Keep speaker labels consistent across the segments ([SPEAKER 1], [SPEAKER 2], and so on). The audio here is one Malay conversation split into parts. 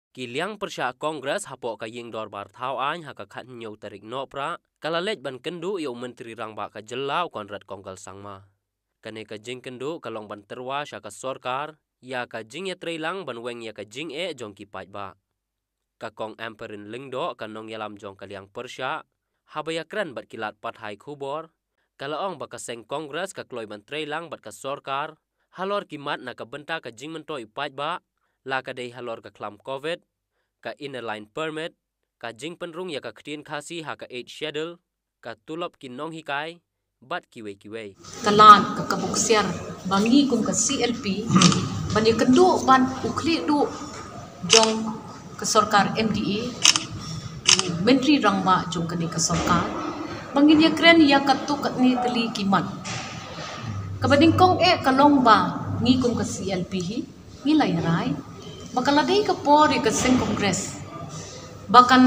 [SPEAKER 1] Kiliang persya Kongres hapok kaying dorbar thau an haka khat nyau tarik no pra kalalej ban kendu iu menteri rangba ka jelau konrad kongkal sangma. Kane ka jing kendu kalong ban terwa syaka sorkar ya ka jing ya treilang ban weng ya ka jing jong ki paj ba. Ka kong emperin lingdo kanong yalam jong kaliang persya habaya kran bat kilat pat hai khubor kalaong ba ka seng Kongres ka kloi ban treilang bat ka sorkar halor kimat na ka benta ka jing mentoi paj ba la ka dei halor ka klam COVID, ka inner line permit, ka jing penrung ya ka ktin khasi ha ka 8 schedule, ka tulop kinong hikai, bat kiwei.
[SPEAKER 2] Kalan ka kabuksiar bangi kum ka CLP, bani kendu ban ukli du jong ke sorkar MDA, menteri rangba jong kani ke sorkar, bangin ya kren ya katu katni teli kiman. Kabading kong kalong ba ngi kum ka CLP hi, ngilai rai, bakaladai ka pori ka seng Kongres. Bahkan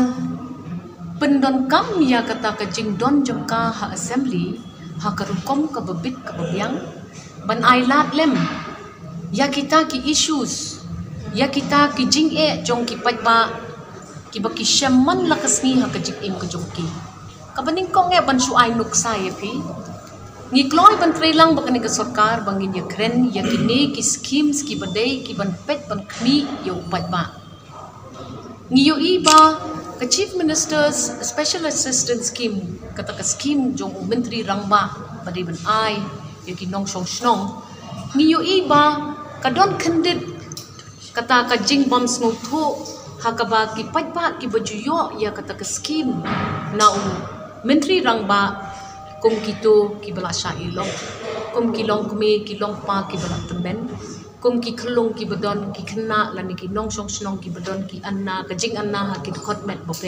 [SPEAKER 2] pendon kam ya kata ka jing don jong ka ha assembly ha karukom ka babit ka babyang ban ailat lem ya kita ki issues ya kita ki jing jong ki pajba ki baki shaman lakasni ha ka jing im ka jong ki kabaning kong ban su ai nuk sa ya pi ngi kloi ban treilang bakani ka sarkar bangin ya kren ya kini ki schemes ki badai ki ban pet ban kni ya pajba ngi yo iba ka Chief Minister's Special Assistance Scheme kata ka scheme jong menteri rangba badai ban ai ya ki nong song snong ngi yo iba ka don kandid kata ka jing bom snow tho hakaba ki pajba ki bajuyo ya kata ka scheme na menteri rangba kum kito ki balasha ilong kum kilong kumi kilong pa ki balat temen kum ki khlong ki badon ki khna lani ki nong song snong ki badon ki anna ka jing anna ha ki khotmet bope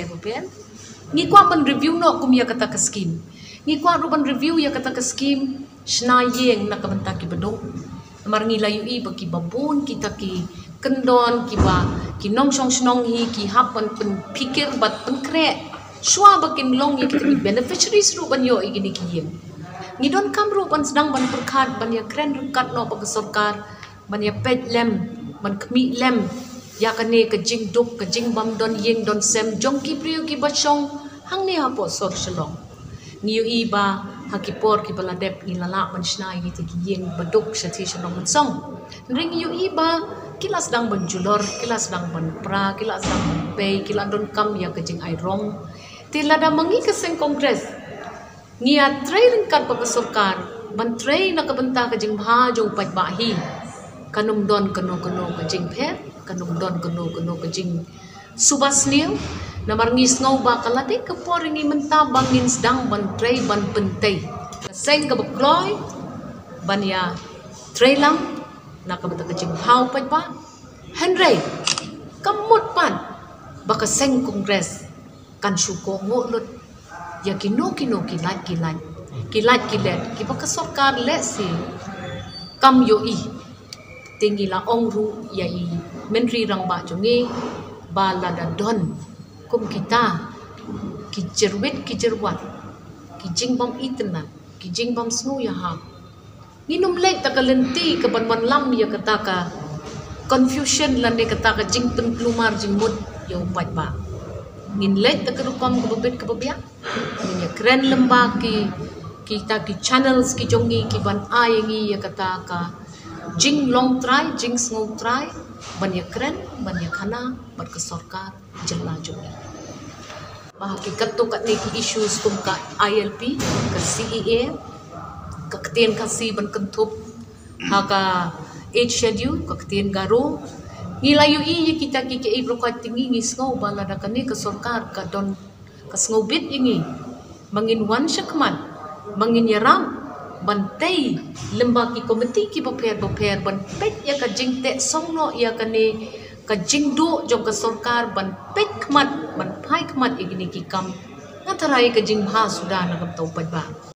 [SPEAKER 2] ni kwa ban review no kum ya kata ka scheme ni kwa ru ban review ya kata ka scheme shna yeng na ka banta ki badong mar ngi layu i ba ki babon kita ki kendon ki ba ki nong song snong hi ki hapan pen pikir bat pen kre Shua bakin long ya kita beneficiaries ru ban yo igini kiyem. Ngidon kam ru ban sedang ban perkat ban ya kren rukat no pag sarkar ban ya pet lem ban kmi lem ya kane ka jing duk ka jing bam don yeng don sem jong ki priyo ki bachong hang ne ha po sor shalong. Niyo iba hakipor ki baladep ni lala ban shna yi ti yeng baduk shati shalong ban song. Ring yo iba kilas dang ban julor kilas dang ban pra kilas dang ban pay kilas don kam ya ka jing ai rong tilada mangi ke seng Kongres nia train kan pa sarkar ban train na kabanta ka jing bha jo paj bahi kanum don kano ka jing phe kanum don kano ka jing subasniu na marngis ngau ba kalate ka poringi menta bangin sedang ban tray ban pentai seng ka bakloy ban ya trailam na kabanta ka jing bha paj ba henry kamut pan baka seng Kongres kan syukur ngolut ya kino kilat ki baka sarkar lesi kam yo i tinggi la ongru ya i menteri rangba jongi balada don kum kita ki jerwat ki jingbam itna ki jingbam snu ya ha nginum lek takalenti ka ban lam ya kata ka confusion lande kata ka jing pen plumar jing mud ya upat ba ngin lek tak rupam ke bebet ke bebia ngin ya keren lembah ki kita ki channels ki jongi ki ban ai ngi ya kata ka jing long try jing snow try ban ya keren ban ya khana ban ke sarkar jela jongi bah ki katto kat ni ki issues kum ka ILP ka CEA ka ktien ka si ban kentup ha ka 8 schedule ka ktien garo Nilayu i kita ki ibrokat tinggi ngi sngau balada kani ke sarkar ka don ka sngau bit ingi mangin wan syakman mangin yaram bantai lembah ki komiti ki baper ban pet ya ka jing te songno ya kani ka jing do jong ka sarkar ban pet khmat ban phai khmat igini ki kam ngatarai ka jing bha sudah na kam tau pajba